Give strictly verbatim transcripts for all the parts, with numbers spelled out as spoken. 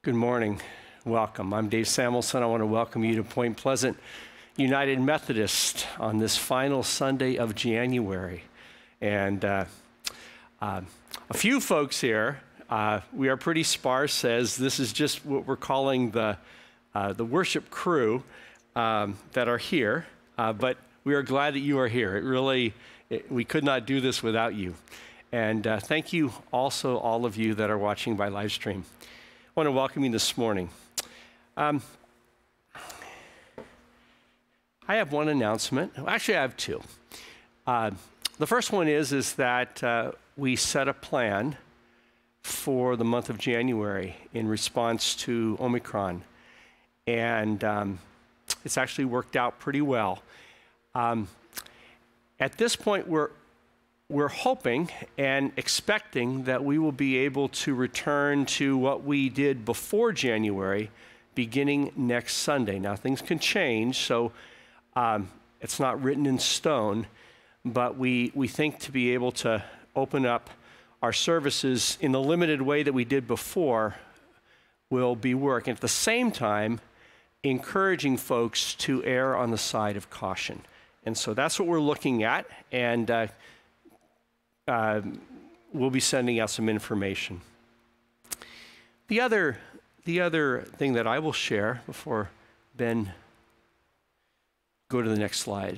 Good morning. Welcome. I'm Dave Samuelson. I want to welcome you to Point Pleasant United Methodist on this final Sunday of January. And uh, uh, a few folks here, uh, we are pretty sparse, as this is just what we're calling the, uh, the worship crew um, that are here. Uh, but we are glad that you are here. It really, it, we could not do this without you. And uh, thank you also, all of you that are watching by live stream. I want to welcome you this morning. Um, I have one announcement. Actually, I have two. Uh, the first one is, is that uh, we set a plan for the month of January in response to Omicron. And um, it's actually worked out pretty well. Um, at this point, we're We're hoping and expecting that we will be able to return to what we did before January, beginning next Sunday. Now, things can change, so um, it's not written in stone, but we, we think to be able to open up our services in the limited way that we did before will be working. At the same time, encouraging folks to err on the side of caution. And so that's what we're looking at, and uh, Uh, we'll be sending out some information. The other, the other thing that I will share before Ben go to the next slide.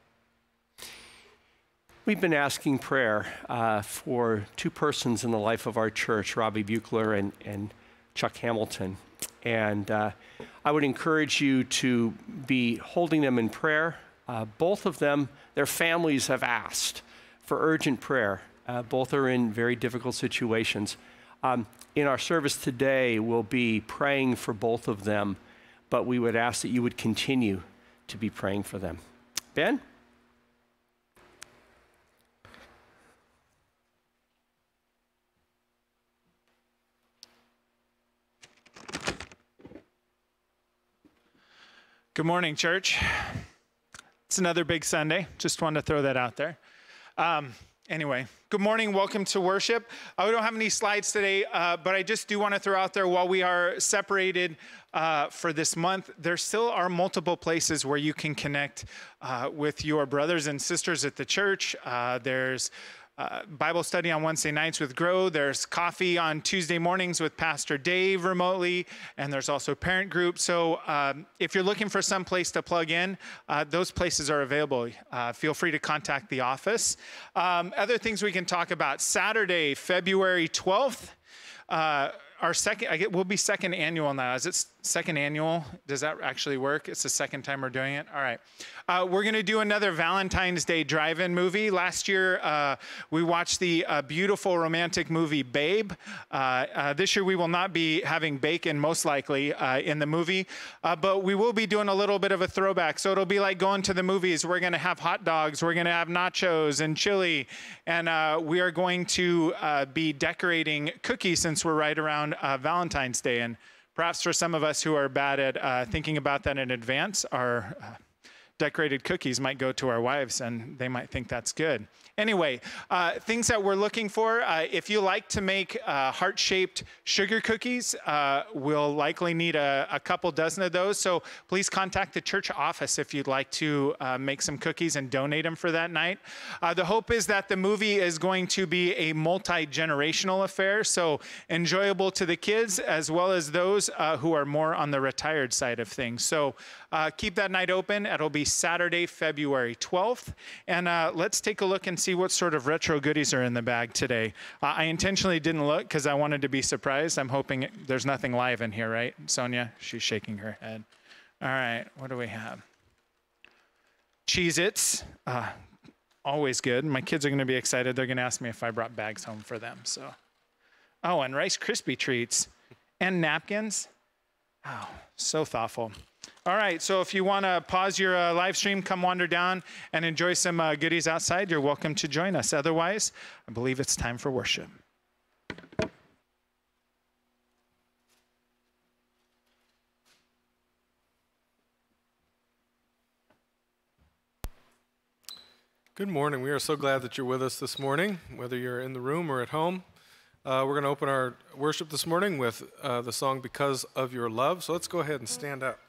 We've been asking prayer uh, for two persons in the life of our church, Robbie Buechler and, and Chuck Hamilton. And uh, I would encourage you to be holding them in prayer. Uh, both of them, their families have asked for urgent prayer. Uh, both are in very difficult situations. Um, in our service today, we'll be praying for both of them, but we would ask that you would continue to be praying for them. Ben? Good morning, church. It's another big Sunday. Just wanted to throw that out there. Um, anyway, good morning. Welcome to worship. Uh, we don't have any slides today, uh, but I just do want to throw out there, while we are separated uh, for this month, there still are multiple places where you can connect uh, with your brothers and sisters at the church. Uh, there's Uh, Bible study on Wednesday nights with Grow. There's coffee on Tuesday mornings with Pastor Dave remotely, and there's also parent group. So um, if you're looking for some place to plug in, uh, those places are available. Uh, feel free to contact the office. Um, other things we can talk about: Saturday, February twelfth. Uh, our second, I get, we'll be second annual now. Is it second annual? Does that actually work? It's the second time we're doing it. All right. Uh, we're going to do another Valentine's Day drive-in movie. Last year, uh, we watched the uh, beautiful romantic movie Babe. Uh, uh, this year, we will not be having bacon, most likely, uh, in the movie, uh, but we will be doing a little bit of a throwback. So it'll be like going to the movies. We're going to have hot dogs. We're going to have nachos and chili, and uh, we are going to uh, be decorating cookies, since we're right around uh, Valentine's Day. And perhaps for some of us who are bad at uh, thinking about that in advance, our uh, decorated cookies might go to our wives, and they might think that's good. Anyway, uh, things that we're looking for, uh, if you like to make uh, heart-shaped sugar cookies, uh, we'll likely need a, a couple dozen of those. So please contact the church office if you'd like to uh, make some cookies and donate them for that night. Uh, the hope is that the movie is going to be a multi-generational affair, so enjoyable to the kids as well as those uh, who are more on the retired side of things. So uh, keep that night open. It'll be Saturday, February twelfth. And uh, let's take a look and see what sort of retro goodies are in the bag today. Uh, I intentionally didn't look because I wanted to be surprised. I'm hoping it, there's nothing live in here, right? Sonia, she's shaking her head. All right, what do we have? Cheez-Its, uh, always good. My kids are going to be excited. They're going to ask me if I brought bags home for them. So, oh, and Rice Krispie treats and napkins. Oh, so thoughtful. All right, so if you want to pause your uh, live stream, come wander down and enjoy some uh, goodies outside, you're welcome to join us. Otherwise, I believe it's time for worship. Good morning. We are so glad that you're with us this morning, whether you're in the room or at home. Uh, we're going to open our worship this morning with uh, the song Because of Your Love. So let's go ahead and stand up.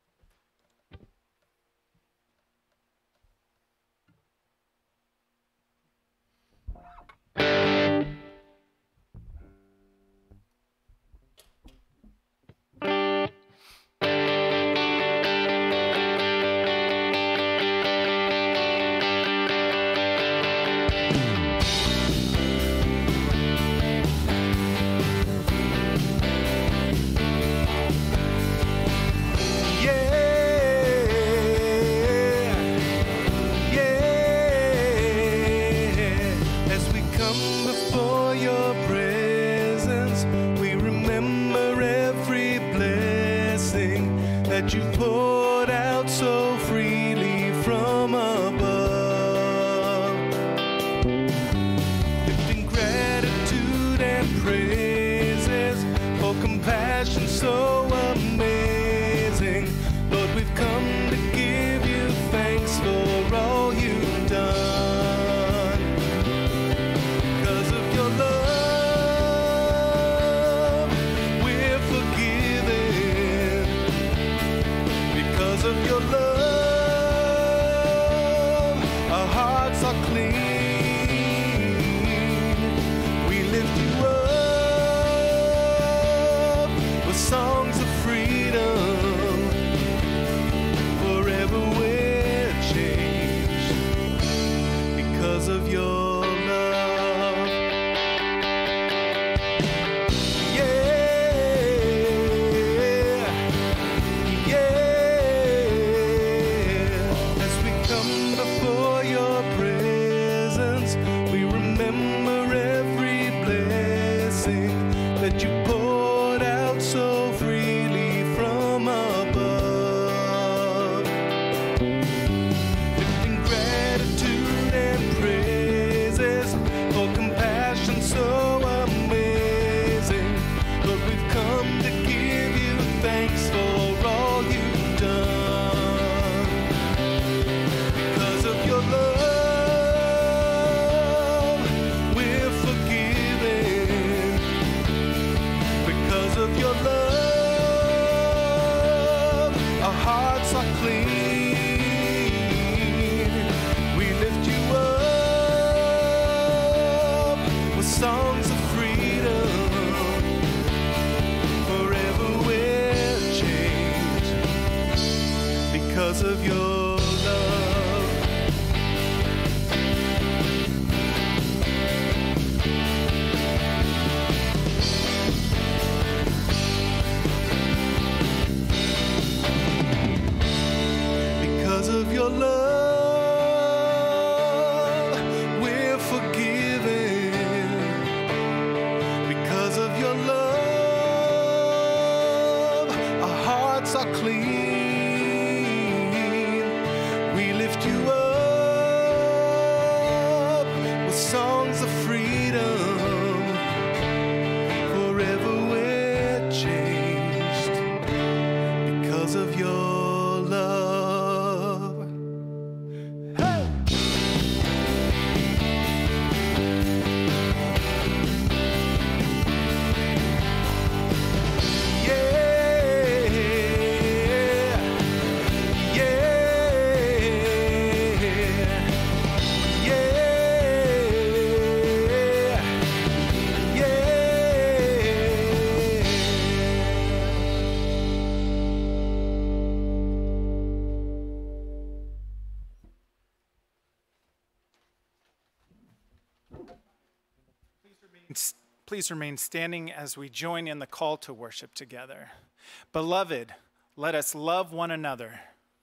Please remain standing as we join in the call to worship together. Beloved, let us love one another.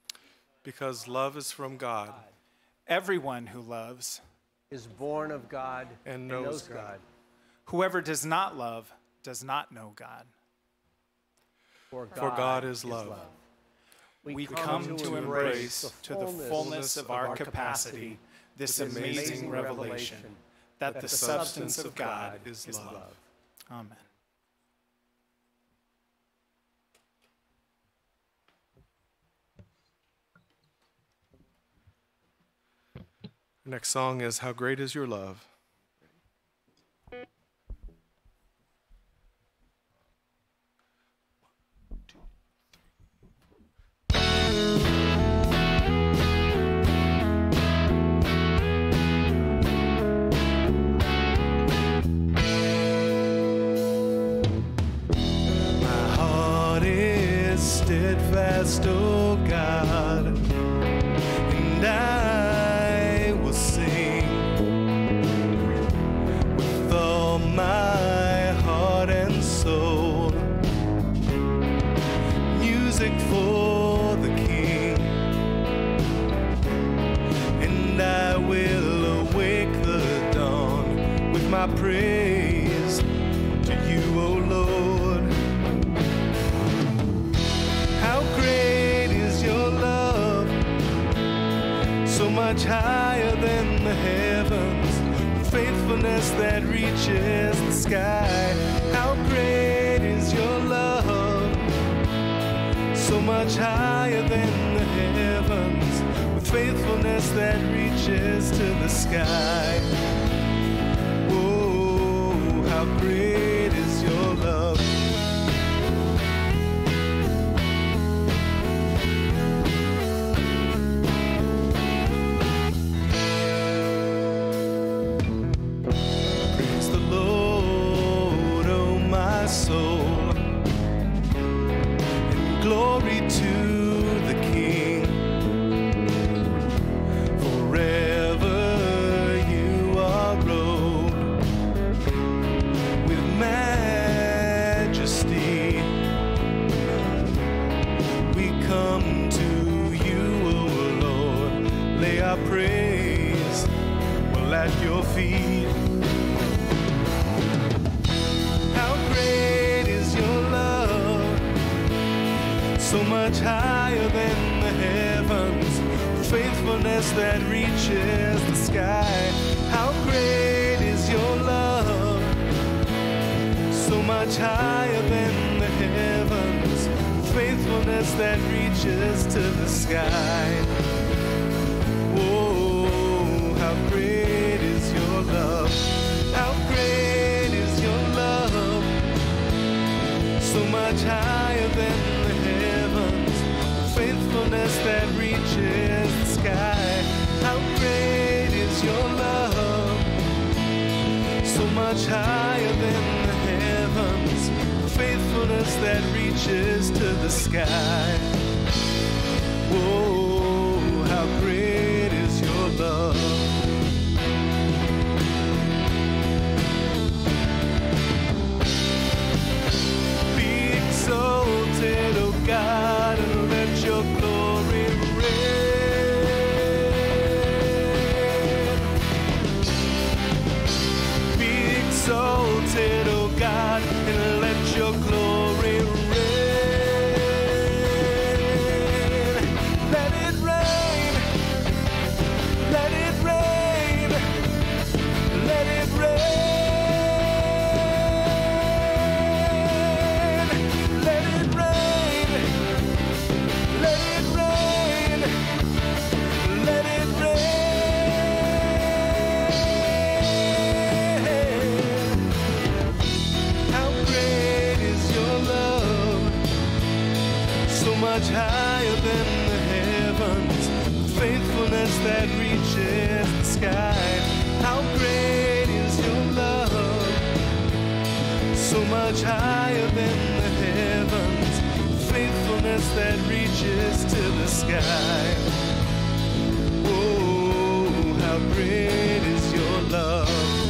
Because love is from God. Everyone who loves is born of God and knows, and knows God. God. Whoever does not love does not know God. For God, For God is love. love. We, we come, come to, to embrace the to the fullness of our capacity this amazing, amazing revelation that, that the substance of God is love. love. Amen. Next song is How Great Is Your Love. steadfast, O God, and I will sing with all my heart and soul, music for the King, and I will awake the dawn with my praise to you, O Lord. How great is your love, so much higher than the heavens, faithfulness that reaches the sky. How great is your love, so much higher than the heavens, with faithfulness that reaches to the sky. Oh, how great is your love. Praise the Lord, oh my soul, and glory to the King. Forever you are robed with majesty. We come to you, O Lord, lay our praise well at your feet. How great is your love, so much higher than the heavens, faithfulness that reaches the sky. How great is your love, so much higher than the heavens, faithfulness that reaches to the sky. Oh, how great is your love. How great is your love, so much higher than the heavens, faithfulness that reaches the sky. How great is your love, so much higher than the heavens, faithfulness that reaches to the sky. Whoa, how great is your love. Be exalted, O God, and let your glory reign. Be exalted, O God, and let your glory reign. Let it rain, let it rain, let it rain. Let it rain, let it rain, let it rain. How great is your love, so much higher than the heavens, faithfulness that reaches the sky. How great is your love, so much higher than the heavens, faithfulness that reaches to the sky. Oh, how great is your love.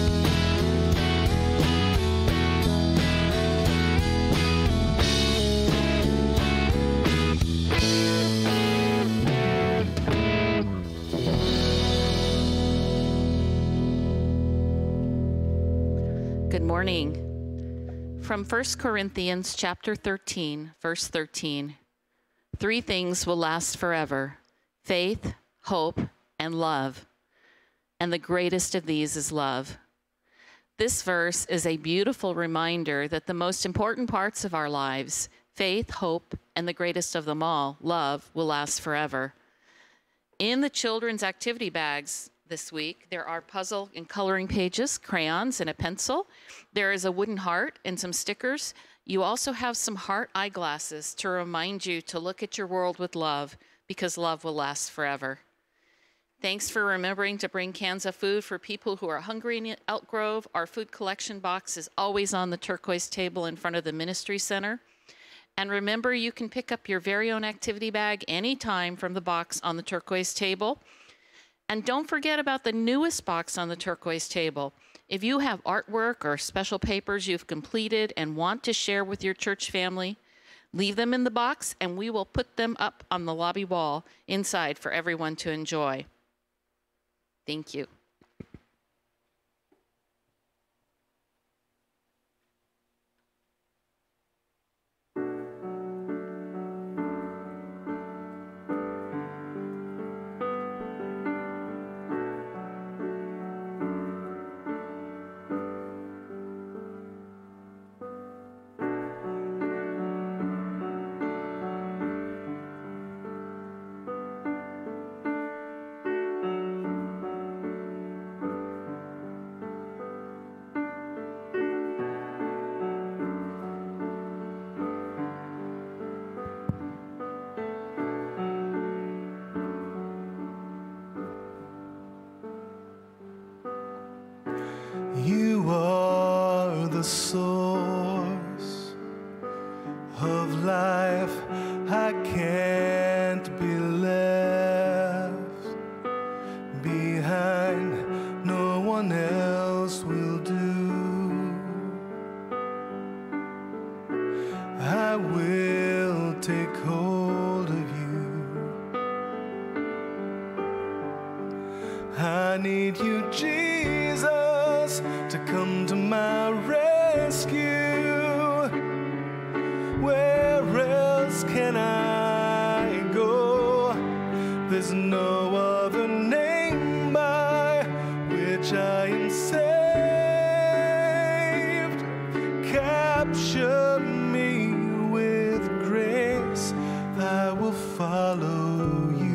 Good morning. From First Corinthians chapter thirteen, verse thirteen. Three things will last forever: faith, hope, and love. And the greatest of these is love. This verse is a beautiful reminder that the most important parts of our lives, faith, hope, and the greatest of them all, love, will last forever. In the children's activity bags this week, there are puzzle and coloring pages, crayons, and a pencil. There is a wooden heart and some stickers. You also have some heart eyeglasses to remind you to look at your world with love, because love will last forever. Thanks for remembering to bring cans of food for people who are hungry in Elk Grove. Our food collection box is always on the turquoise table in front of the ministry center. And remember, you can pick up your very own activity bag anytime from the box on the turquoise table. And don't forget about the newest box on the turquoise table. If you have artwork or special papers you've completed and want to share with your church family, leave them in the box and we will put them up on the lobby wall inside for everyone to enjoy. Thank you. You are the source of life. I can't be left behind. No one else will do. I will take hold of you. I need you, Jesus, to come to my rescue. Where else can I go? There's no other name by which I am saved. Capture me with grace, I will follow you.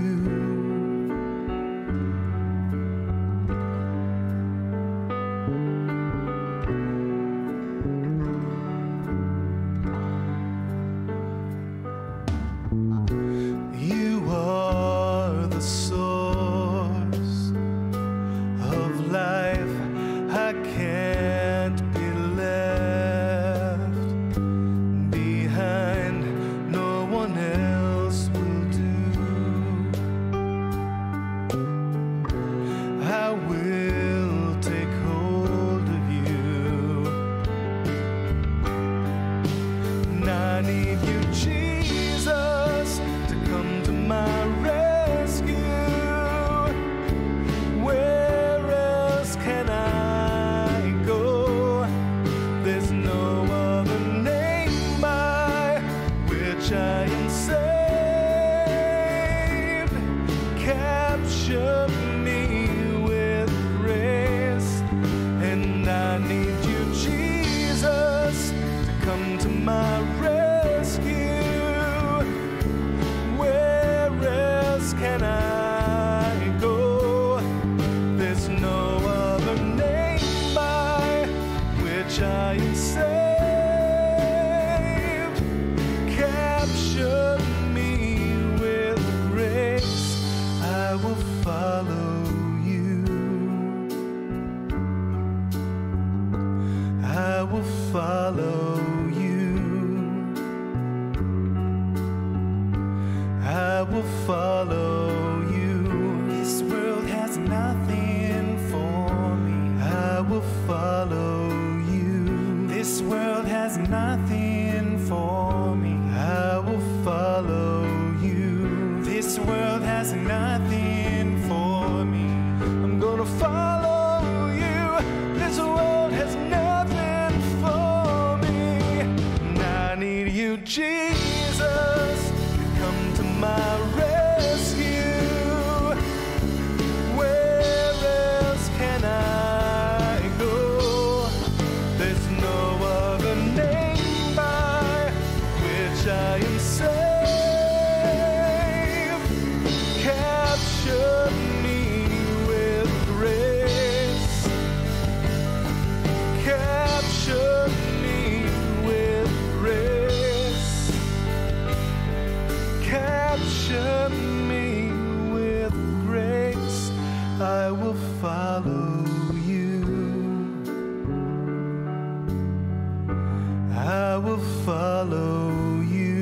I will follow you.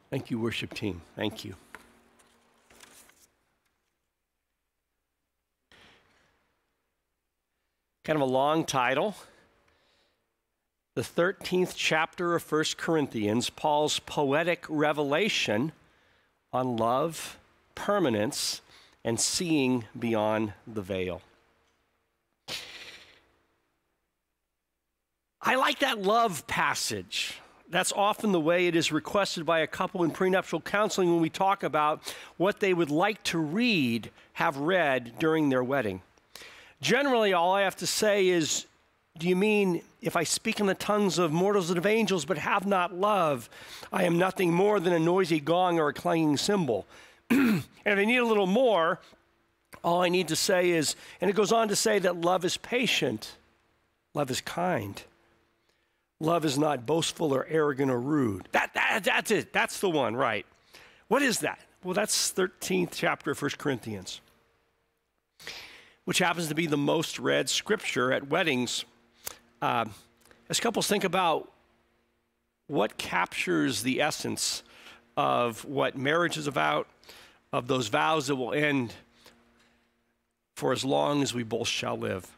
Thank you, worship team. Thank you. Kind of a long title. The thirteenth chapter of First Corinthians, Paul's poetic revelation on love, permanence, and seeing beyond the veil. I like that love passage. That's often the way it is requested by a couple in prenuptial counseling when we talk about what they would like to read, have read during their wedding. Generally, all I have to say is, do you mean if I speak in the tongues of mortals and of angels but have not love, I am nothing more than a noisy gong or a clanging cymbal? And if I need a little more, all I need to say is, and it goes on to say that love is patient, love is kind. Love is not boastful or arrogant or rude. That, that, that's it. That's the one, right? What is that? Well, that's thirteenth chapter of First Corinthians, which happens to be the most read scripture at weddings. Uh, as couples think about what captures the essence of what marriage is about, of those vows that will end for as long as we both shall live.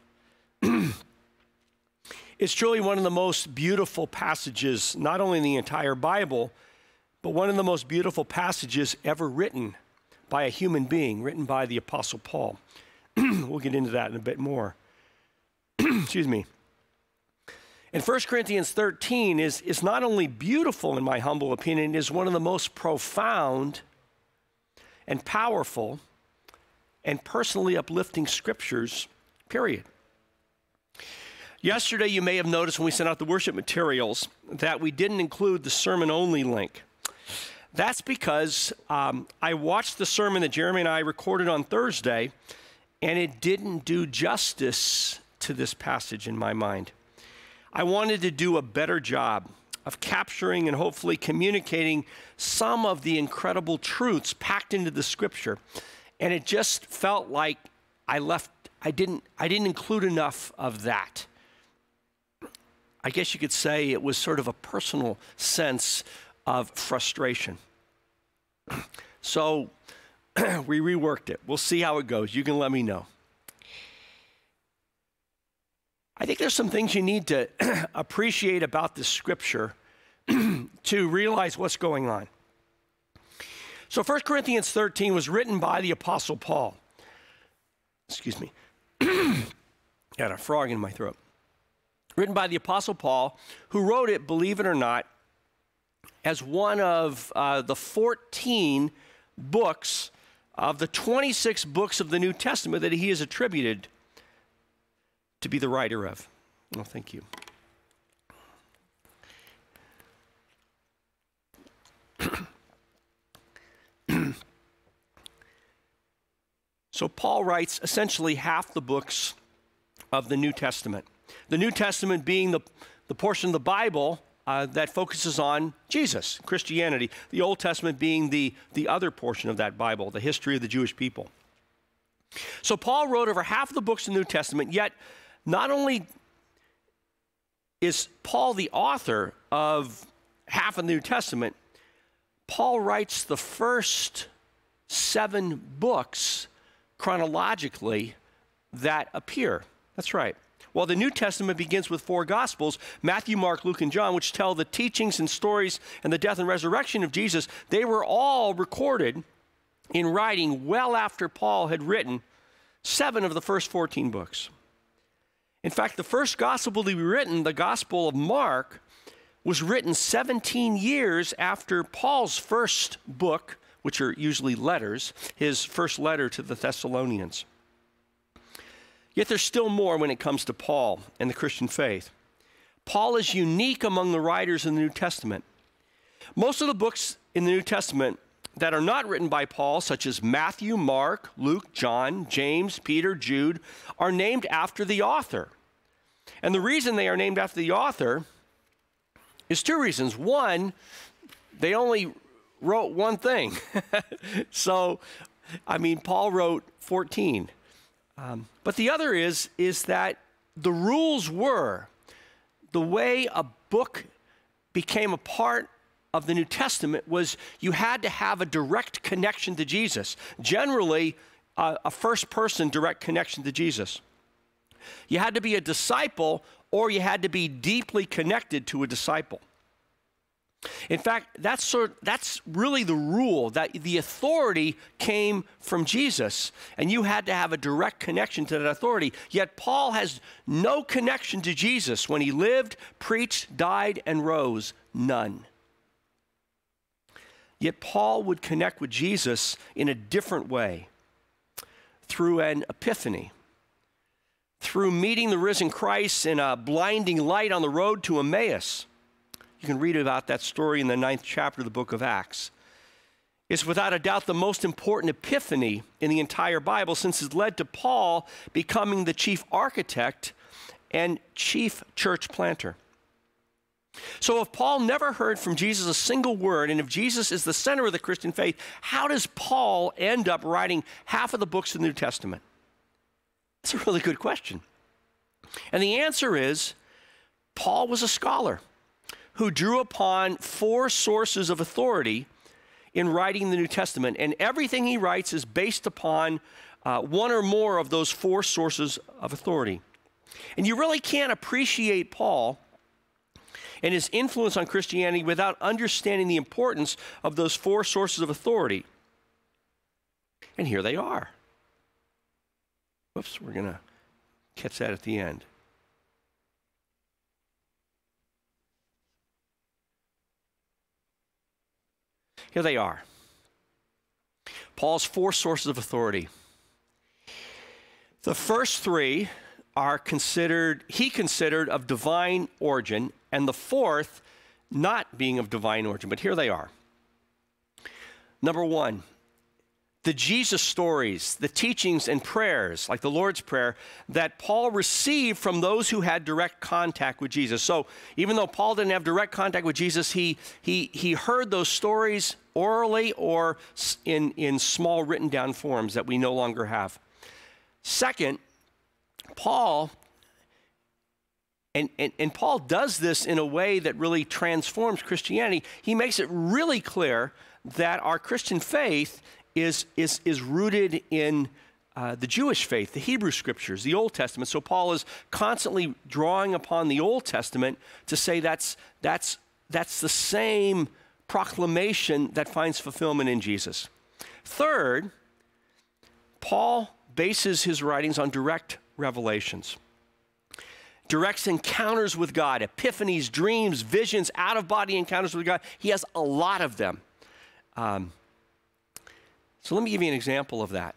It's truly one of the most beautiful passages, not only in the entire Bible, but one of the most beautiful passages ever written by a human being, written by the Apostle Paul. We'll get into that in a bit more. Excuse me. And First Corinthians thirteen is, is not only beautiful, in my humble opinion, it is one of the most profound and powerful and personally uplifting scriptures, period. Yesterday, you may have noticed when we sent out the worship materials that we didn't include the sermon-only link. That's because um, I watched the sermon that Jeremy and I recorded on Thursday, and it didn't do justice to this passage in my mind. I wanted to do a better job of capturing and hopefully communicating some of the incredible truths packed into the scripture, and it just felt like I left, I didn't, I didn't include enough of that. I guess you could say it was sort of a personal sense of frustration. So we reworked it. We'll see how it goes. You can let me know. I think there's some things you need to appreciate about this scripture to realize what's going on. So First Corinthians thirteen was written by the Apostle Paul. Excuse me. Got a frog in my throat. Written by the Apostle Paul, who wrote it, believe it or not, as one of uh, the fourteen books of the twenty-six books of the New Testament that he is attributed to be the writer of. Well, thank you. So Paul writes essentially half the books of the New Testament. The New Testament being the, the portion of the Bible uh, that focuses on Jesus, Christianity. The Old Testament being the, the other portion of that Bible, the history of the Jewish people. So Paul wrote over half of the books of the New Testament, yet not only is Paul the author of half of the New Testament, Paul writes the first seven books chronologically that appear. That's right. Well, the New Testament begins with four Gospels, Matthew, Mark, Luke, and John, which tell the teachings and stories and the death and resurrection of Jesus. They were all recorded in writing well after Paul had written seven of the first fourteen books. In fact, the first gospel to be written, the Gospel of Mark, was written seventeen years after Paul's first book, which are usually letters, his first letter to the Thessalonians. Yet there's still more when it comes to Paul and the Christian faith. Paul is unique among the writers in the New Testament. Most of the books in the New Testament that are not written by Paul, such as Matthew, Mark, Luke, John, James, Peter, Jude, are named after the author. And the reason they are named after the author is two reasons. One, they only wrote one thing. So, I mean, Paul wrote fourteen. Um, but the other is, is that the rules were the way a book became a part of the New Testament was you had to have a direct connection to Jesus. Generally, uh, a first-person direct connection to Jesus. You had to be a disciple, or you had to be deeply connected to a disciple. In fact, that's sort that's really the rule, that the authority came from Jesus, and you had to have a direct connection to that authority. Yet Paul has no connection to Jesus when he lived, preached, died, and rose. None. Yet Paul would connect with Jesus in a different way, through an epiphany, through meeting the risen Christ in a blinding light on the road to Emmaus. You can read about that story in the ninth chapter of the book of Acts. It's without a doubt the most important epiphany in the entire Bible, since it led to Paul becoming the chief architect and chief church planter. So if Paul never heard from Jesus a single word, and if Jesus is the center of the Christian faith, how does Paul end up writing half of the books of the New Testament? That's a really good question. And the answer is, Paul was a scholar who drew upon four sources of authority in writing the New Testament. And everything he writes is based upon uh, one or more of those four sources of authority. And you really can't appreciate Paul and his influence on Christianity without understanding the importance of those four sources of authority. And here they are. Whoops, we're going to catch that at the end. Here they are. Paul's four sources of authority. The first three are considered, he considered of divine origin, and the fourth not being of divine origin, but here they are. Number one, the Jesus stories, the teachings and prayers, like the Lord's Prayer, that Paul received from those who had direct contact with Jesus. So even though Paul didn't have direct contact with Jesus, he, he, he heard those stories orally or in, in small written down forms that we no longer have. Second, Paul, and, and, and Paul does this in a way that really transforms Christianity. He makes it really clear that our Christian faith is, is, is rooted in uh, the Jewish faith, the Hebrew scriptures, the Old Testament. So Paul is constantly drawing upon the Old Testament to say that's, that's, that's the same proclamation that finds fulfillment in Jesus. Third, Paul bases his writings on direct revelations, direct encounters with God, epiphanies, dreams, visions, out-of-body encounters with God. He has a lot of them. Um, so let me give you an example of that.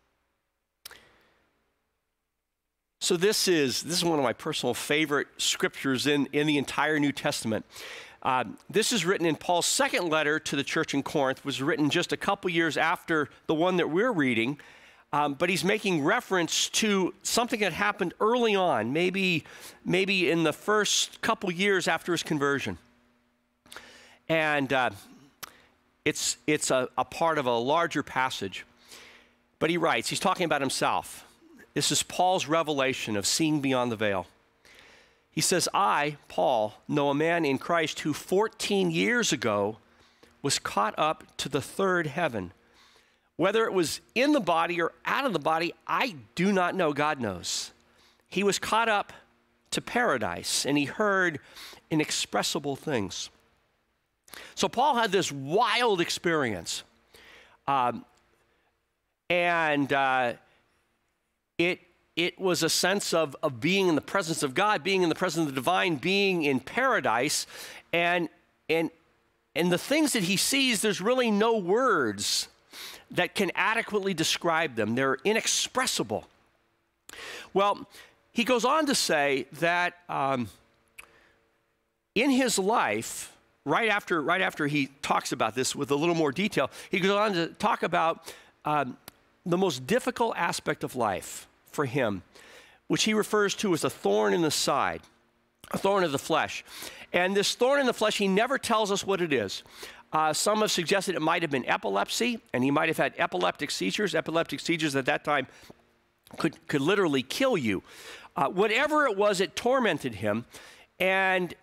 So this is, this is one of my personal favorite scriptures in, in the entire New Testament. Uh, this is written in Paul's second letter to the church in Corinth, was written just a couple years after the one that we're reading, um, but he's making reference to something that happened early on, maybe, maybe in the first couple years after his conversion. And uh, it's, it's a, a part of a larger passage. But he writes, he's talking about himself. This is Paul's revelation of seeing beyond the veil. He says, I, Paul, know a man in Christ who fourteen years ago was caught up to the third heaven. Whether it was in the body or out of the body, I do not know. God knows. He was caught up to paradise, and he heard inexpressible things. So Paul had this wild experience. Um, and uh, it It was a sense of, of being in the presence of God, being in the presence of the divine, being in paradise. And, and, and the things that he sees, there's really no words that can adequately describe them. They're inexpressible. Well, he goes on to say that um, in his life, right after, right after he talks about this with a little more detail, he goes on to talk about um, the most difficult aspect of life for him, which he refers to as a thorn in the side, a thorn of the flesh. And this thorn in the flesh, he never tells us what it is. Uh, some have suggested it might have been epilepsy, and he might have had epileptic seizures. Epileptic seizures at that time could, could literally kill you. Uh, whatever it was, it tormented him. And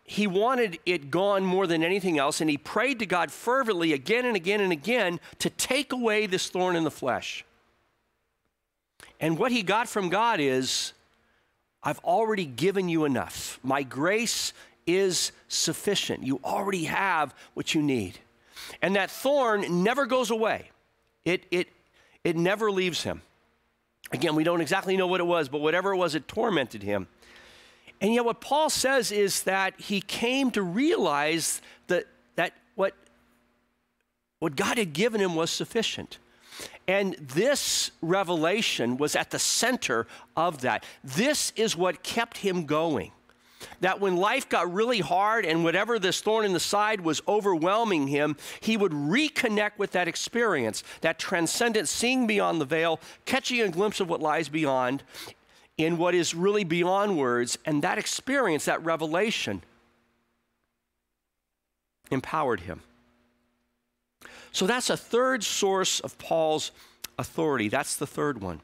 he wanted it gone more than anything else, and he prayed to God fervently again and again and again to take away this thorn in the flesh. And what he got from God is, I've already given you enough. My grace is sufficient. You already have what you need. And that thorn never goes away. It, it, it never leaves him. Again, we don't exactly know what it was, but whatever it was, it tormented him. And yet what Paul says is that he came to realize that, that what, what God had given him was sufficient. And this revelation was at the center of that. This is what kept him going. That when life got really hard and whatever this thorn in the side was overwhelming him, he would reconnect with that experience, that transcendent seeing beyond the veil, catching a glimpse of what lies beyond, in what is really beyond words, and that experience, that revelation, empowered him. So that's a third source of Paul's authority. That's the third one.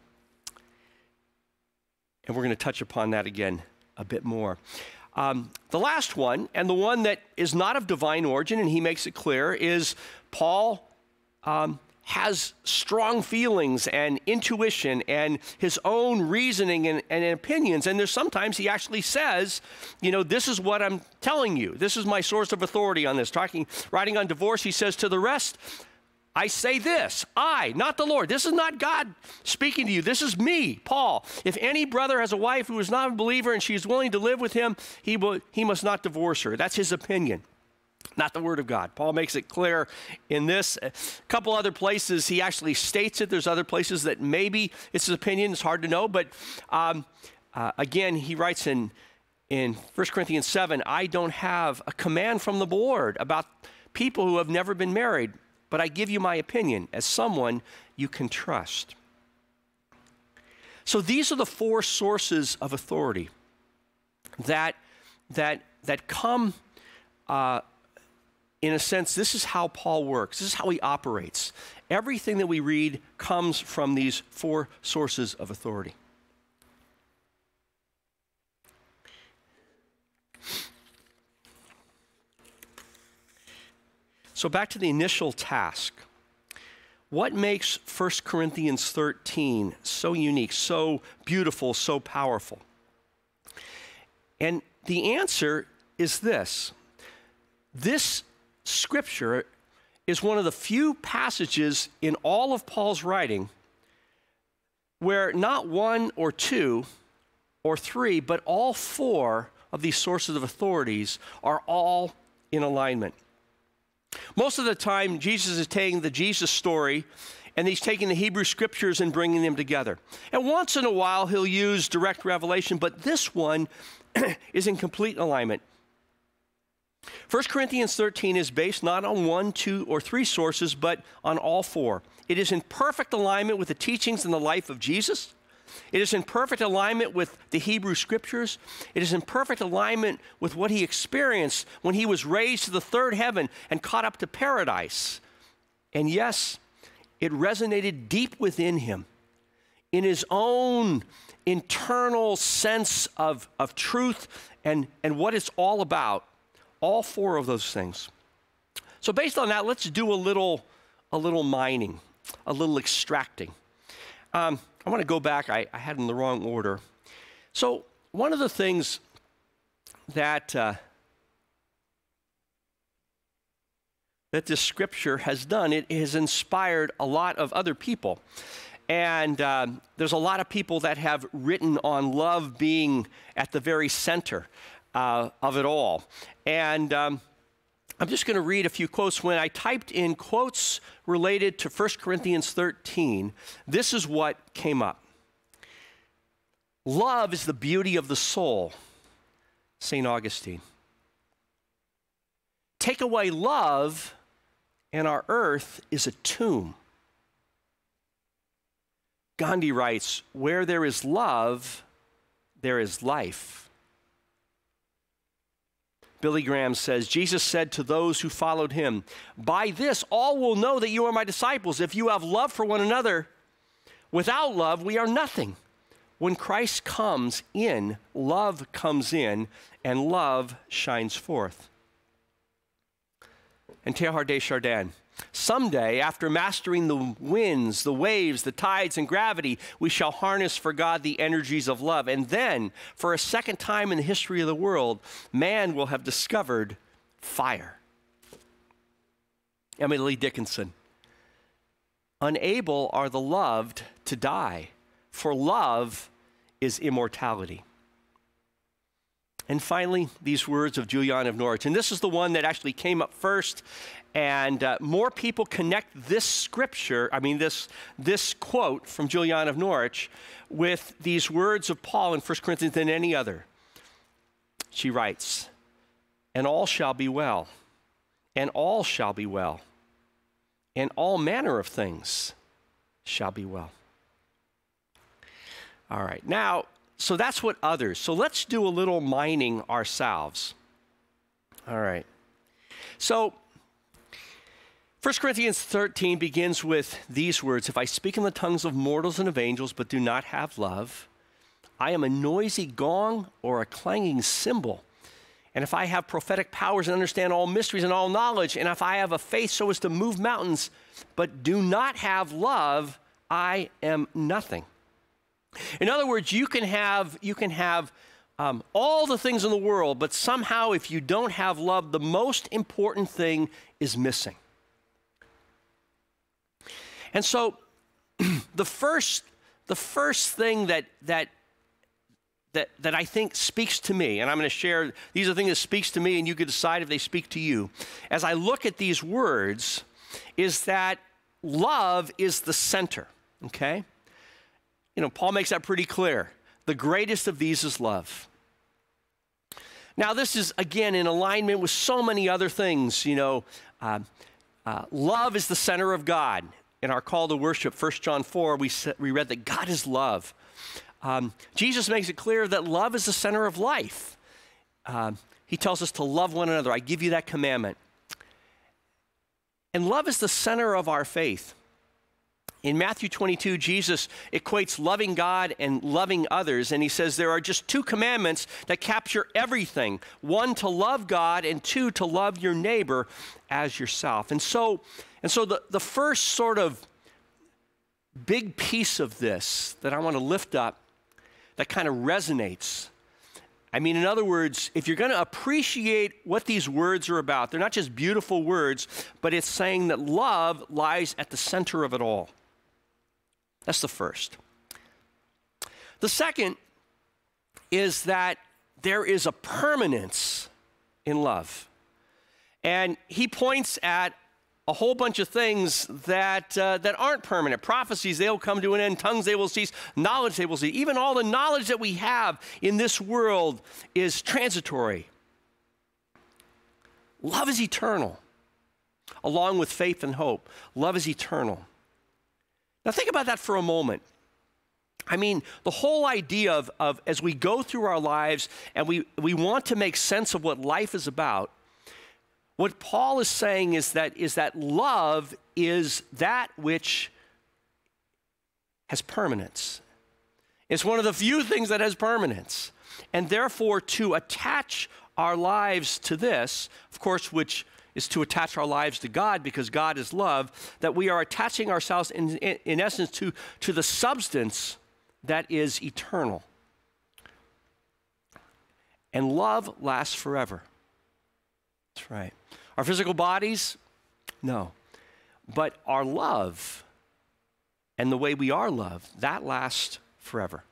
And we're going to touch upon that again a bit more. Um, the last one, and the one that is not of divine origin, and he makes it clear, is Paul um, has strong feelings and intuition and his own reasoning and, and opinions. And there's sometimes he actually says, you know, this is what I'm telling you. This is my source of authority on this. Talking, writing on divorce, he says, to the rest, I say this, I, not the Lord. This is not God speaking to you. This is me, Paul. If any brother has a wife who is not a believer and she is willing to live with him, he, will, he must not divorce her. That's his opinion, not the word of God. Paul makes it clear in this. A couple other places he actually states it. There's other places that maybe it's his opinion. It's hard to know. But um, uh, again, he writes in, in First Corinthians seven, I don't have a command from the Lord about people who have never been married, but I give you my opinion as someone you can trust. So these are the four sources of authority that, that, that come, uh, in a sense, this is how Paul works. This is how he operates. Everything that we read comes from these four sources of authority. So back to the initial task. What makes First Corinthians thirteen so unique, so beautiful, so powerful? And the answer is this. This scripture is one of the few passages in all of Paul's writing where not one or two or three, but all four of these sources of authorities are all in alignment. Most of the time, Jesus is taking the Jesus story and he's taking the Hebrew scriptures and bringing them together. And once in a while, he'll use direct revelation, but this one is in complete alignment. First Corinthians thirteen is based not on one, two, or three sources, but on all four. It is in perfect alignment with the teachings and the life of Jesus. It is in perfect alignment with the Hebrew scriptures. It is in perfect alignment with what he experienced when he was raised to the third heaven and caught up to paradise. And yes, it resonated deep within him in his own internal sense of, of truth and, and what it's all about. All four of those things. So based on that, let's do a little, a little mining, a little extracting. Um, I want to go back. I, I had in the wrong order. So one of the things that uh, that this scripture has done, it has inspired a lot of other people. And um, there's a lot of people that have written on love being at the very center uh, of it all. And um, I'm just going to read a few quotes. When I typed in quotes related to First Corinthians thirteen, this is what came up. Love is the beauty of the soul, Saint Augustine. Take away love, and our earth is a tomb. Gandhi writes, where there is love, there is life. Billy Graham says, Jesus said to those who followed him, by this all will know that you are my disciples, if you have love for one another. Without love, we are nothing. when Christ comes in, love comes in, and love shines forth. And Teilhard de Chardin, someday, after mastering the winds, the waves, the tides, and gravity, we shall harness for God the energies of love. And then, for a second time in the history of the world, man will have discovered fire. Emily Dickinson. Unable are the loved to die, for love is immortality. And finally, these words of Julian of Norwich. And this is the one that actually came up first. And uh, more people connect this scripture, I mean this, this quote from Julian of Norwich with these words of Paul in First Corinthians than any other. She writes, and all shall be well, and all shall be well, and all manner of things shall be well. All right, now, so that's what others. So let's do a little mining ourselves. All right. So First Corinthians thirteen begins with these words, if I speak in the tongues of mortals and of angels, but do not have love, I am a noisy gong or a clanging cymbal. And if I have prophetic powers and understand all mysteries and all knowledge, and if I have a faith so as to move mountains, but do not have love, I am nothing. In other words, you can have, you can have um, all the things in the world, but somehow if you don't have love, the most important thing is missing. And so the first, the first thing that, that, that, that I think speaks to me, and I'm going to share, these are things that speaks to me, and you can decide if they speak to you. As I look at these words, is that love is the center, okay? You know, Paul makes that pretty clear. The greatest of these is love. Now, this is, again, in alignment with so many other things. You know, uh, uh, love is the center of God. In our call to worship, First John four, we, we read that God is love. Um, Jesus makes it clear that love is the center of life. Uh, he tells us to love one another. I give you that commandment. And love is the center of our faith. In Matthew twenty-two, Jesus equates loving God and loving others, and he says there are just two commandments that capture everything. One, to love God, and two, to love your neighbor as yourself. And so, and so the, the first sort of big piece of this that I want to lift up that kind of resonates, I mean, in other words, if you're going to appreciate what these words are about, they're not just beautiful words, but it's saying that love lies at the center of it all. That's the first. The second is that there is a permanence in love. And he points at a whole bunch of things that, uh, that aren't permanent. Prophecies, they'll come to an end. Tongues, they will cease. Knowledge, they will cease. Even all the knowledge that we have in this world is transitory. Love is eternal, along with faith and hope. Love is eternal. Now think about that for a moment. I mean, the whole idea of, of as we go through our lives and we, we want to make sense of what life is about, what Paul is saying is that, is that love is that which has permanence. It's one of the few things that has permanence. And therefore, to attach our lives to this, of course, which is to attach our lives to God because God is love, that we are attaching ourselves in, in, in essence to, to the substance that is eternal. And love lasts forever. That's right. Our physical bodies, no. But our love and the way we are loved, that lasts forever.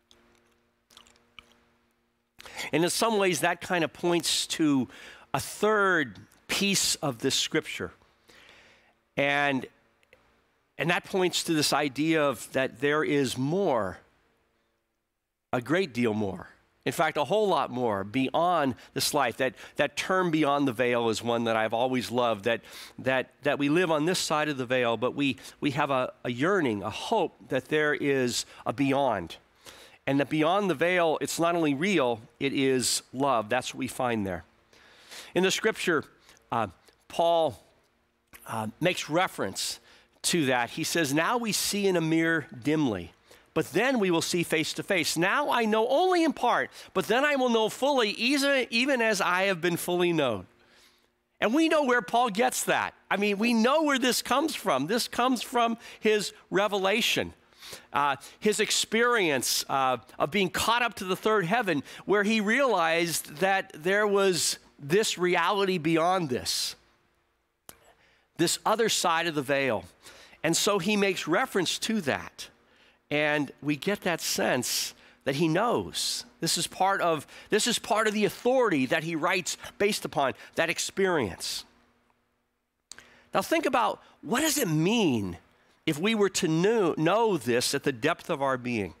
And in some ways, that kind of points to a third piece of this scripture. And, and that points to this idea of that there is more, a great deal more. In fact, a whole lot more beyond this life. That, that term beyond the veil is one that I've always loved, that, that, that we live on this side of the veil, but we, we have a, a yearning, a hope that there is a beyond. And that beyond the veil, it's not only real, it is love. That's what we find there. In the scripture, uh, Paul uh, makes reference to that. He says, now we see in a mirror dimly, but then we will see face to face. Now I know only in part, but then I will know fully, even, even as I have been fully known. And we know where Paul gets that. I mean, we know where this comes from. This comes from his revelation, uh, his experience uh, of being caught up to the third heaven, where he realized that there was this reality beyond this, this other side of the veil. And so he makes reference to that. And we get that sense that he knows. This is part of, this is part of the authority that he writes based upon that experience. Now think about, what does it mean if we were to know, know this at the depth of our being?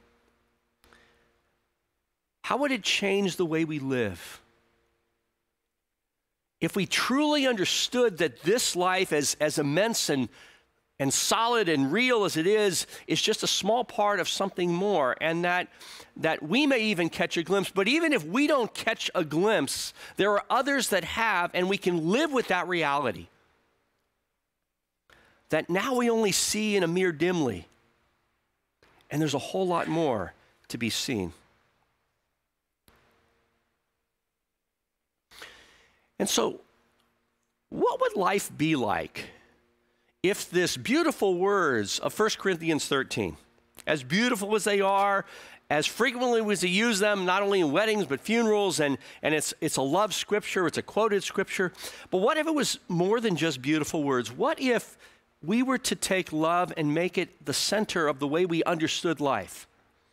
How would it change the way we live? If we truly understood that this life, as, as immense and and solid and real as it is, is just a small part of something more, and that, that we may even catch a glimpse. But even if we don't catch a glimpse, there are others that have, and we can live with that reality. That now we only see in a mere dimly, and there's a whole lot more to be seen. And so, what would life be like if this beautiful words of First Corinthians thirteen, as beautiful as they are, as frequently as we use them, not only in weddings but funerals, and, and it's, it's a love scripture, it's a quoted scripture, but what if it was more than just beautiful words? What if we were to take love and make it the center of the way we understood life?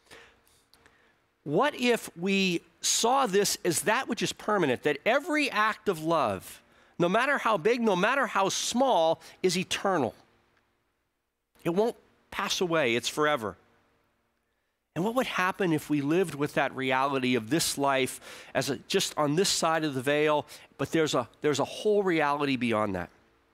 What if we saw this as that which is permanent, that every act of love, no matter how big, no matter how small, is eternal? It won't pass away, it's forever. And what would happen if we lived with that reality of this life as a, just on this side of the veil, but there's a, there's a whole reality beyond that?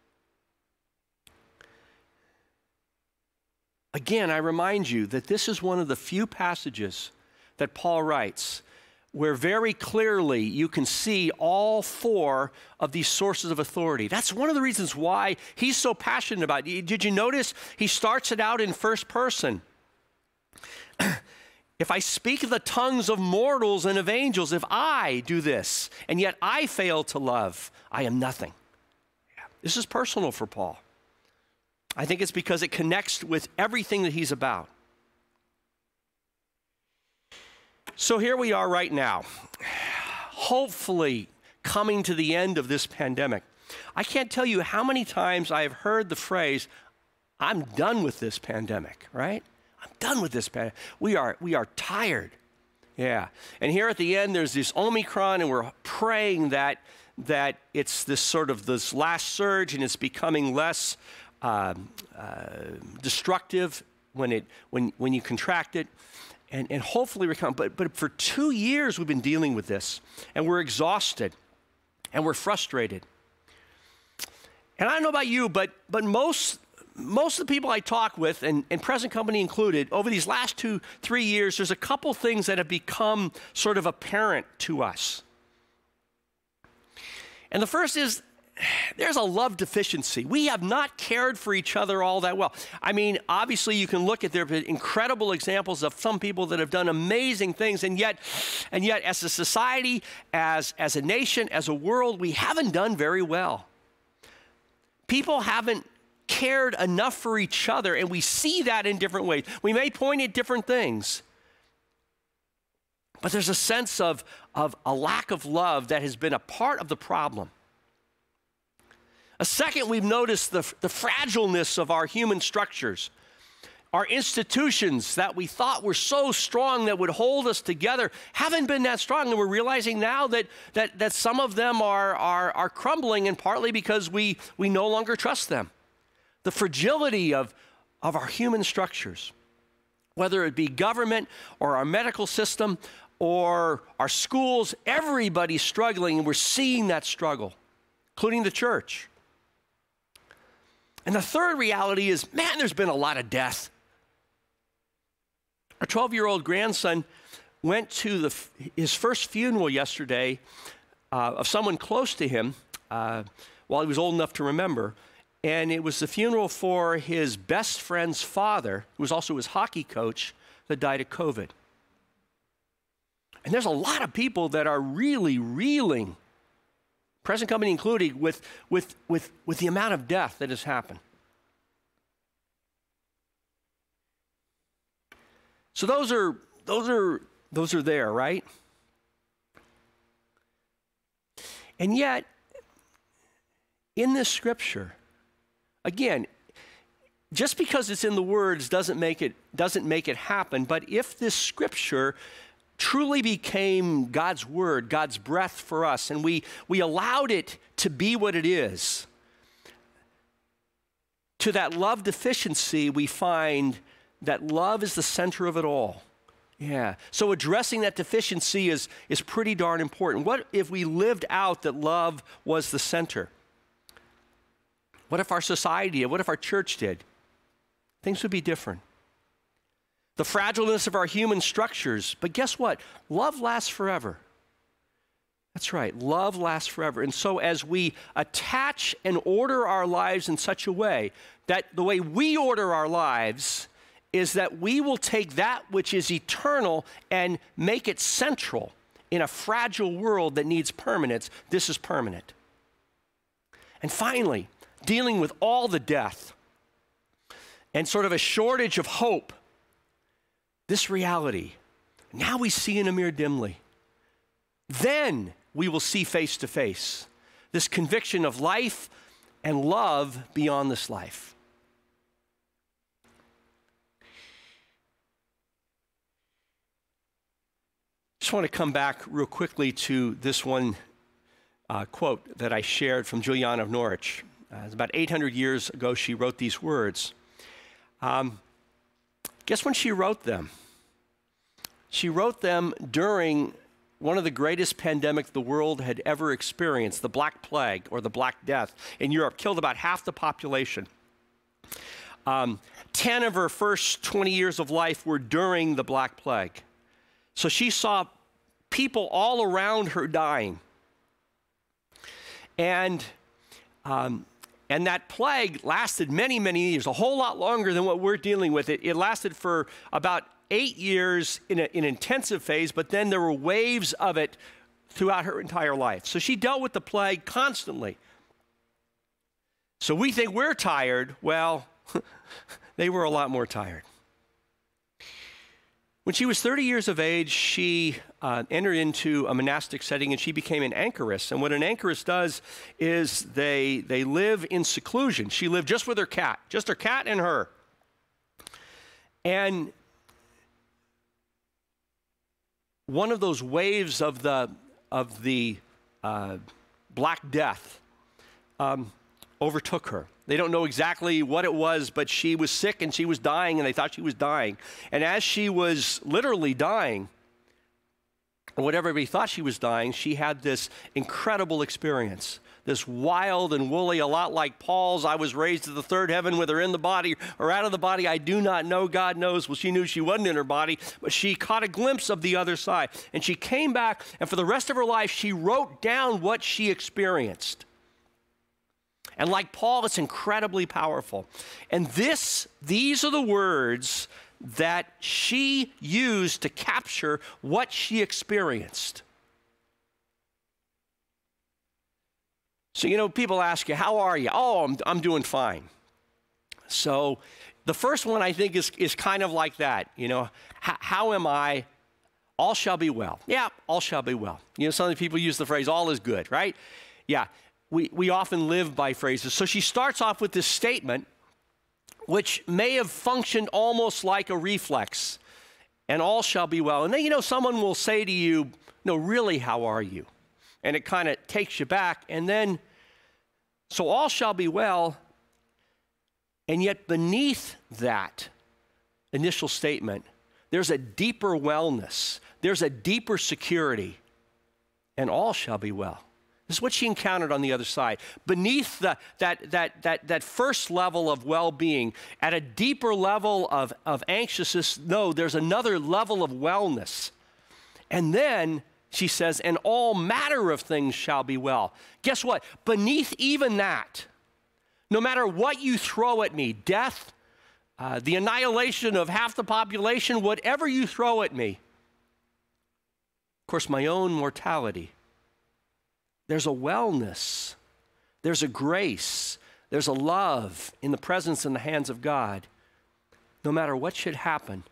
Again, I remind you that this is one of the few passages that Paul writes where very clearly you can see all four of these sources of authority. That's one of the reasons why he's so passionate about it. Did you notice he starts it out in first person? If I speak the tongues of mortals and of angels, if I do this, and yet I fail to love, I am nothing. Yeah. This is personal for Paul. I think it's because it connects with everything that he's about. So here we are right now, hopefully coming to the end of this pandemic. I can't tell you how many times I have heard the phrase, I'm done with this pandemic, right? I'm done with this pandemic. We are, we are tired. Yeah. And here at the end, there's this Omicron, and we're praying that, that it's this sort of this last surge, and it's becoming less uh, uh, destructive when, it, when, when you contract it. And, and hopefully we're coming, but, but for two years we've been dealing with this, and we're exhausted, and we're frustrated. And I don't know about you, but, but most, most of the people I talk with, and, and present company included, over these last two, three years, there's a couple things that have become sort of apparent to us. And the first is, there's a love deficiency. We have not cared for each other all that well. I mean, obviously you can look at there incredible examples of some people that have done amazing things, and yet, and yet as a society, as, as a nation, as a world, we haven't done very well. People haven't cared enough for each other, and we see that in different ways. We may point at different things, but there's a sense of, of a lack of love that has been a part of the problem. A second, we've noticed the, the fragileness of our human structures. Our institutions that we thought were so strong that would hold us together haven't been that strong, and we're realizing now that, that, that some of them are, are, are crumbling, and partly because we, we no longer trust them. The fragility of, of our human structures, whether it be government or our medical system or our schools, everybody's struggling, and we're seeing that struggle, including the church. And the third reality is, man, there's been a lot of death. Our twelve-year-old grandson went to the, his first funeral yesterday uh, of someone close to him uh, while he was old enough to remember. And it was the funeral for his best friend's father, who was also his hockey coach, that died of COVID. And there's a lot of people that are really reeling, present company included, with, with, with, with the amount of death that has happened. So those are, those are, those are there, right? And yet, in this scripture, again, just because it's in the words doesn't make it, doesn't make it happen, but if this scripture truly became God's word, God's breath for us, and we, we allowed it to be what it is, to that love deficiency, we find that love is the center of it all. Yeah. So addressing that deficiency is, is pretty darn important. What if we lived out that love was the center? What if our society did? What if our church did? Things would be different. The fragileness of our human structures, but guess what? Love lasts forever. That's right, love lasts forever. And so as we attach and order our lives in such a way that the way we order our lives is that we will take that which is eternal and make it central in a fragile world that needs permanence. This is permanent. And finally, dealing with all the death and sort of a shortage of hope, this reality, now we see in a mirror dimly. Then we will see face to face this conviction of life and love beyond this life. Just want to come back real quickly to this one uh, quote that I shared from Juliana of Norwich. Uh, it was about eight hundred years ago she wrote these words. Um, guess when she wrote them? She wrote them during one of the greatest pandemics the world had ever experienced, the Black Plague or the Black Death in Europe, killed about half the population. Um, ten of her first twenty years of life were during the Black Plague. So she saw people all around her dying. And, um, and that plague lasted many, many years, a whole lot longer than what we're dealing with. It, it lasted for about eight years in a, an intensive phase, but then there were waves of it throughout her entire life. So she dealt with the plague constantly. So we think we're tired. Well, they were a lot more tired. When she was thirty years of age, she uh, entered into a monastic setting and she became an anchoress. And what an anchoress does is they, they live in seclusion. She lived just with her cat, just her cat and her. And one of those waves of the, of the uh, Black Death um, overtook her. They don't know exactly what it was, but she was sick and she was dying and they thought she was dying. And as she was literally dying, or whatever everybody thought she was dying, she had this incredible experience. This wild and woolly, a lot like Paul's, I was raised to the third heaven, whether in the body or out of the body, I do not know, God knows. Well, she knew she wasn't in her body, but she caught a glimpse of the other side. And she came back, and for the rest of her life, she wrote down what she experienced. And like Paul, it's incredibly powerful. And this, these are the words that she used to capture what she experienced. So, you know, people ask you, how are you? Oh, I'm, I'm doing fine. So the first one I think is, is kind of like that. You know, how, how am I? All shall be well. Yeah, all shall be well. You know, some of the people use the phrase, all is good, right? Yeah. We, we often live by phrases. So she starts off with this statement, which may have functioned almost like a reflex, and all shall be well. And then, you know, someone will say to you, no, really, how are you? And it kind of takes you back. And then, so all shall be well, and yet beneath that initial statement, there's a deeper wellness. There's a deeper security, and all shall be well. This is what she encountered on the other side. Beneath the, that, that, that, that first level of well-being, at a deeper level of, of anxiousness, no, there's another level of wellness. And then she says, and all matter of things shall be well. Guess what? Beneath even that, no matter what you throw at me, death, uh, the annihilation of half the population, whatever you throw at me. Of course, my own mortality. There's a wellness, there's a grace, there's a love in the presence and the hands of God. No matter what should happen,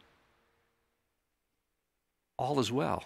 all is well.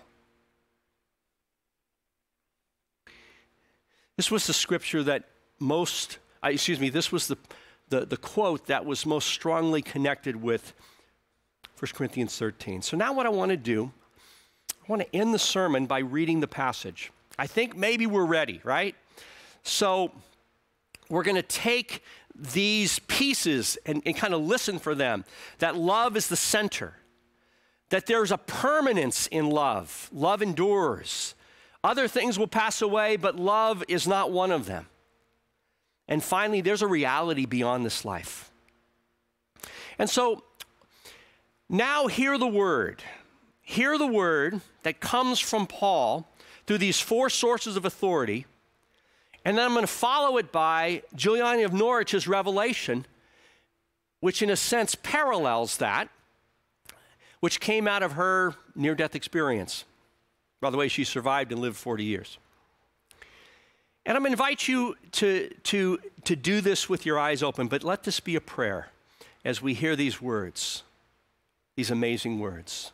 This was the scripture that most, uh, excuse me, this was the, the, the quote that was most strongly connected with First Corinthians thirteen. So now what I want to do, I want to end the sermon by reading the passage. I think maybe we're ready, right? So we're going to take these pieces and, and kind of listen for them, that love is the center, that there's a permanence in love. Love endures. Other things will pass away, but love is not one of them. And finally, there's a reality beyond this life. And so now hear the word. Hear the word that comes from Paul through these four sources of authority. And then I'm going to follow it by Juliana of Norwich's revelation, which in a sense parallels that, which came out of her near-death experience. By the way, she survived and lived forty years. And I'm going to invite you to, to, to do this with your eyes open, but let this be a prayer as we hear these words, these amazing words.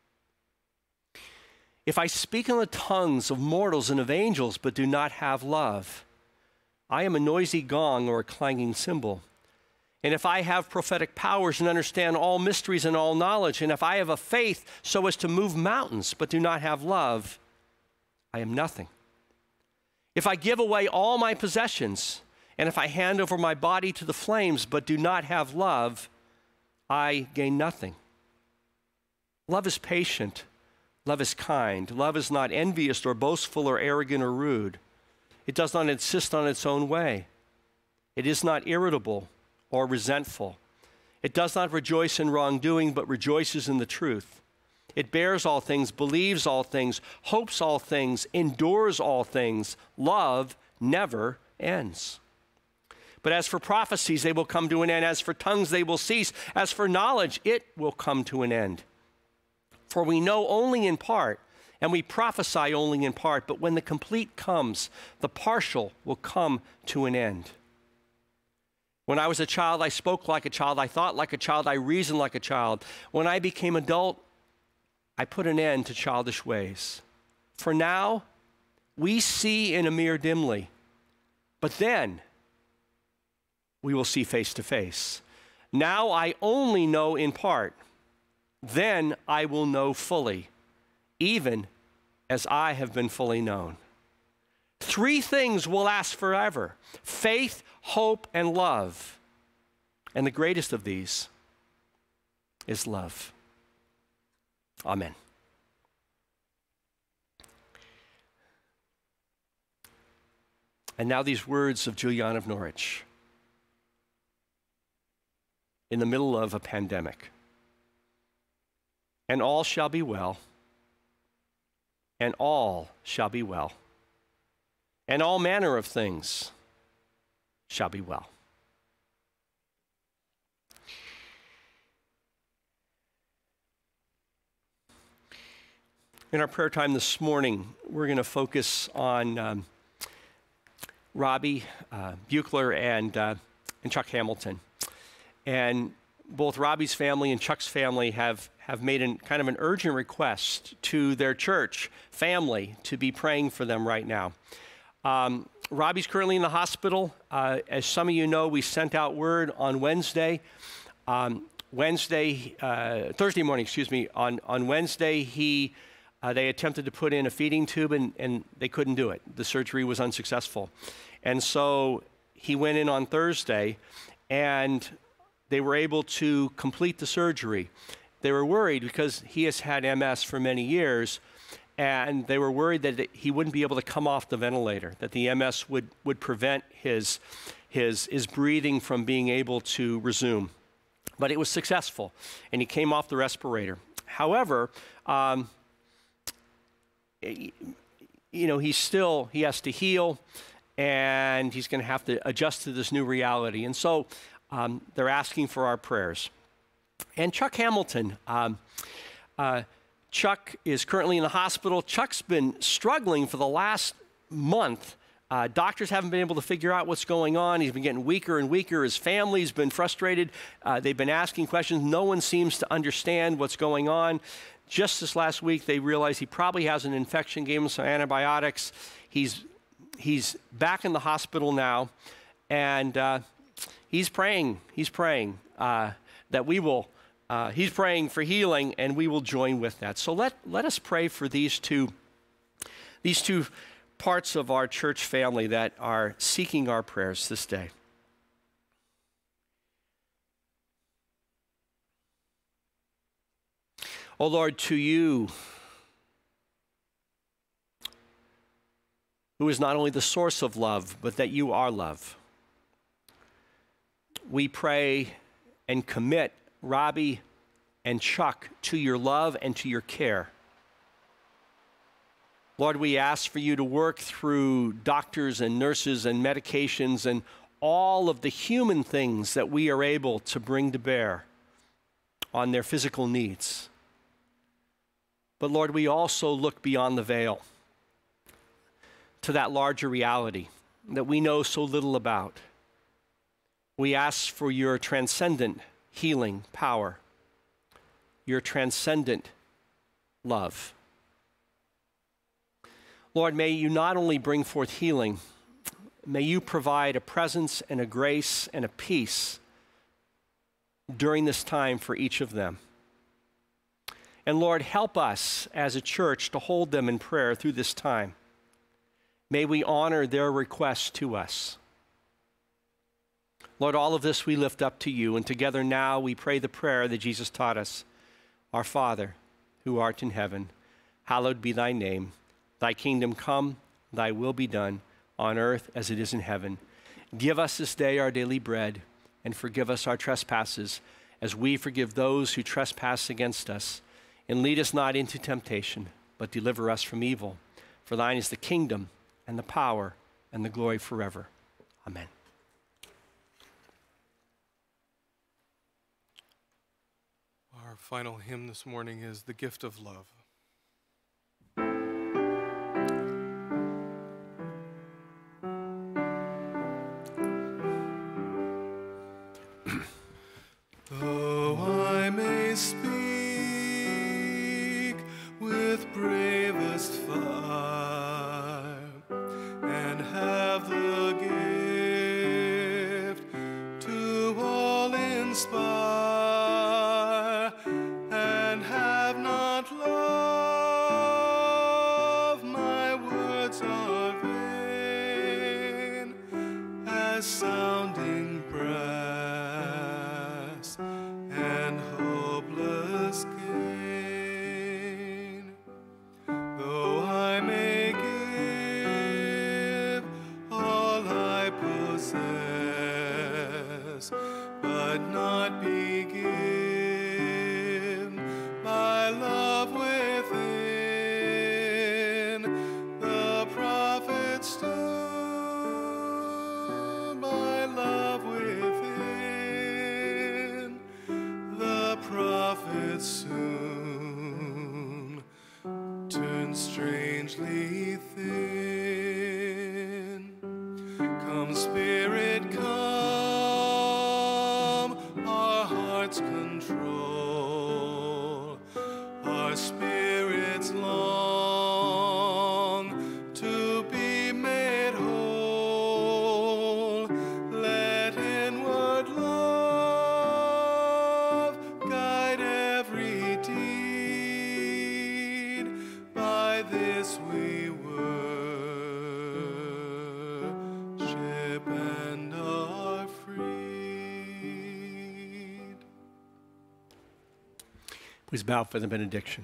If I speak in the tongues of mortals and of angels, but do not have love, I am a noisy gong or a clanging cymbal. And if I have prophetic powers and understand all mysteries and all knowledge, and if I have a faith so as to move mountains, but do not have love, I am nothing. If I give away all my possessions, and if I hand over my body to the flames, but do not have love, I gain nothing. Love is patient. Love is kind. Love is not envious or boastful or arrogant or rude. It does not insist on its own way. It is not irritable or resentful. It does not rejoice in wrongdoing, but rejoices in the truth. It bears all things, believes all things, hopes all things, endures all things. Love never ends. But as for prophecies, they will come to an end. As for tongues, they will cease. As for knowledge, it will come to an end. For we know only in part, and we prophesy only in part, but when the complete comes, the partial will come to an end. When I was a child, I spoke like a child, I thought like a child, I reasoned like a child. When I became adult, I put an end to childish ways. For now, we see in a mirror dimly, but then we will see face to face. Now I only know in part. Then I will know fully, even as I have been fully known. Three things will last forever: faith, hope, and love. And the greatest of these is love. Amen. And now these words of Juliana of Norwich in the middle of a pandemic. And all shall be well, and all shall be well, and all manner of things shall be well. In our prayer time this morning, we're going to focus on um, Robbie uh, Buechler and, uh, and Chuck Hamilton. And both Robbie's family and Chuck's family have, have made an, kind of an urgent request to their church family to be praying for them right now. Um, Robbie's currently in the hospital. Uh, as some of you know, we sent out word on Wednesday. Um, Wednesday, uh, Thursday morning, excuse me. On, on Wednesday, he, uh, they attempted to put in a feeding tube and, and they couldn't do it. The surgery was unsuccessful. And so he went in on Thursday and they were able to complete the surgery. They were worried because he has had M S for many years, and they were worried that he wouldn't be able to come off the ventilator, that the M S would, would prevent his, his, his breathing from being able to resume. But it was successful, and he came off the respirator. However, um, you know, he's still, he has to heal, and he's going to have to adjust to this new reality. And so, Um, they're asking for our prayers. And Chuck Hamilton. Um, uh, Chuck is currently in the hospital. Chuck's been struggling for the last month. Uh, doctors haven't been able to figure out what's going on. He's been getting weaker and weaker. His family's been frustrated. Uh, they've been asking questions. No one seems to understand what's going on. Just this last week, they realized he probably has an infection, gave him some antibiotics. He's, he's back in the hospital now, and uh, he's praying. He's praying uh, that we will, uh, he's praying for healing, and we will join with that. So let, let us pray for these two, these two parts of our church family that are seeking our prayers this day. Oh Lord, to you, who is not only the source of love, but that you are love, we pray and commit Robbie and Chuck to your love and to your care. Lord, we ask for you to work through doctors and nurses and medications and all of the human things that we are able to bring to bear on their physical needs. But Lord, we also look beyond the veil to that larger reality that we know so little about. We ask for your transcendent healing power, your transcendent love. Lord, may you not only bring forth healing, may you provide a presence and a grace and a peace during this time for each of them. And Lord, help us as a church to hold them in prayer through this time. May we honor their requests to us. Lord, all of this we lift up to you, and together now we pray the prayer that Jesus taught us. Our Father, who art in heaven, hallowed be thy name. Thy kingdom come, thy will be done, on earth as it is in heaven. Give us this day our daily bread, and forgive us our trespasses, as we forgive those who trespass against us. And lead us not into temptation, but deliver us from evil. For thine is the kingdom, and the power, and the glory forever. Amen. Our final hymn this morning is The Gift of Love. Though I may speak with bravest fire and have the gift to all inspire, and have not love, my words are vain as sounding brass and hopeless gain. Though I may give all I possess, but not be given by love within, the prophet stood by love within, the prophet soon turned strangely thin. Come, Spirit, come, our hearts control, our spirits long to be made whole. Let inward love guide every deed. By this we worship and are freed. Please bow for the benediction.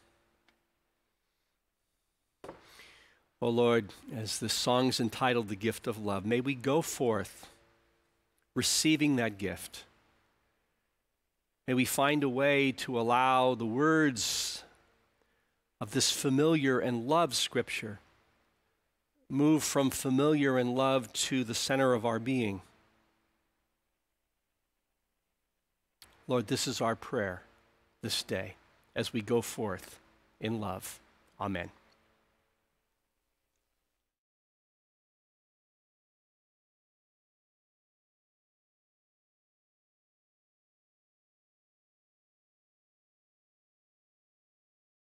Oh Lord, as the song's entitled The Gift of Love, may we go forth receiving that gift. May we find a way to allow the words of this familiar and loved scripture move from familiar and loved to the center of our being. Lord, this is our prayer this day as we go forth in love. Amen.